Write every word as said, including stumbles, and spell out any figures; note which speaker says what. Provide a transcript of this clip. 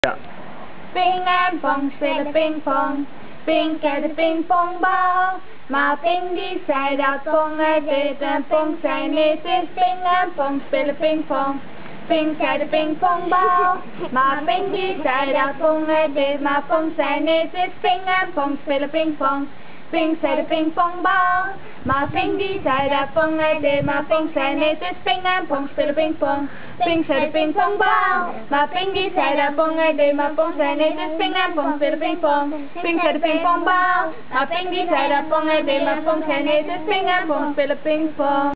Speaker 1: Ja.
Speaker 2: Ping en pong spelen pingpong. Ping kent de pingpongbal. Maar Ping die zei dat pong het is en pong zei niet. Het is ping en pong spelen pingpong. Ping zei de pingpongbal. Maar Ping die zei dat pong het is, maar pong zei niet. Het is ping en pong spelen pingpong. Ping zei de pingpongbal. Maar Ping die zei dat pong het is, maar pong zei niet. Het is ping en pong spelen pingpong. Ping zei de pingpongbal. Maar Ping die zei dat pong het is, maar pong zei niet. Het is ping en pong spelen pingpong. Ping zei de pingpongbal. Maar Ping die zei dat pong het is, maar pong zei niet. Het is ping en pong spelen pingpong.